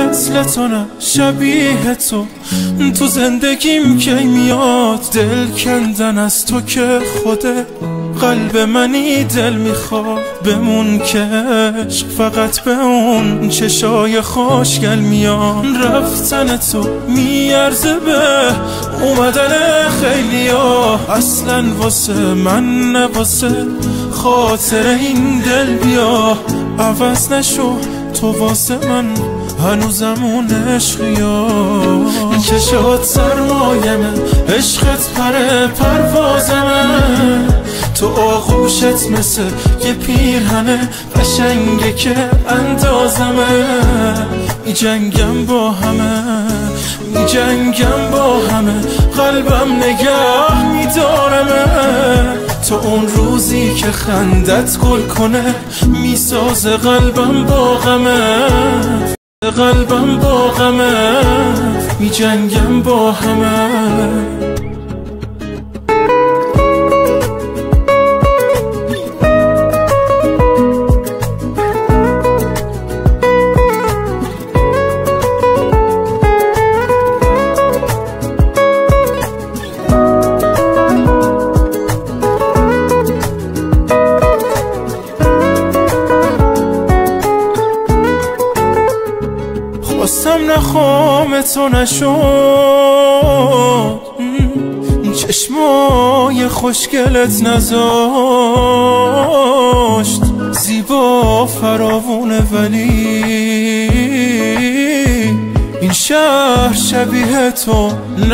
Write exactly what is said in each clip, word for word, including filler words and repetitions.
مثل تو نه شبیه تو تو زندگیم کی میاد دل کندن از تو که خوده قلب منی دل میخواد بمون که عشق فقط به اون چشای خوشگل میان رفتن تو میارزه به اومدن خیلی ها اصلا واسه من نه واسه خاطر این دل بیا عوض نشو تو واسه من هنوزم اون عشقی ها چشات سرمایمه عشقت پر پروازمه تو آغوشت مثل یه پیرهنه قشنگه که اندازمه می جنگم با همه می جنگم با همه قلبم نگه می دارمه تو اون روزی که خندت گل کنه می سازه قلبم با غمه قلبم با غمه می جنگم با همه خواستم نخوام تو نشد چشمای خوشگلت نذاشت زیبا فراوونه ولی این شهر شبیه تو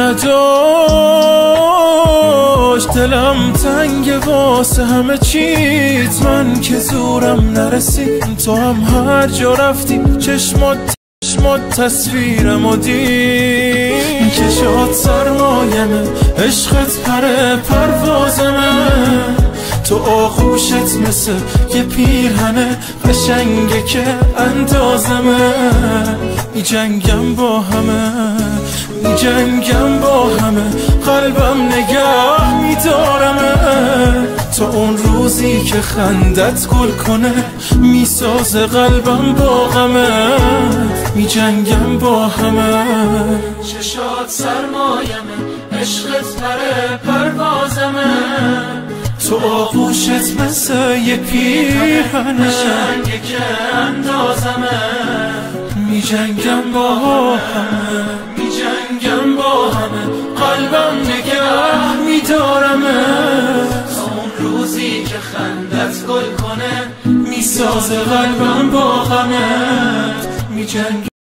نداشت دلم تنگ واسه همه چیت من که زورم نرسید تو هم هر جا رفتی چشمات چشمات تصویرم و دید چشات سرمایمه عشقت پر پروازمه تو آغوشت مثل یه پیرهنه قشنگه که اندازمه می جنگم با همه می جنگم با همه قلبم نگه می دارمه تو اون روزی که خندت گل کنه می سازه قلبم با غمه می جنگم با همه چشات سرمایمه عشقت پر پروازمه تو آغوشت مثل یه پیرهنه قشنگه که اندازمه می جنگم با همه می جنگم با همه قلبم نگه می دارمه تا اون روزی که خندت گل کنه می سازه قلبم با غمه می جنگم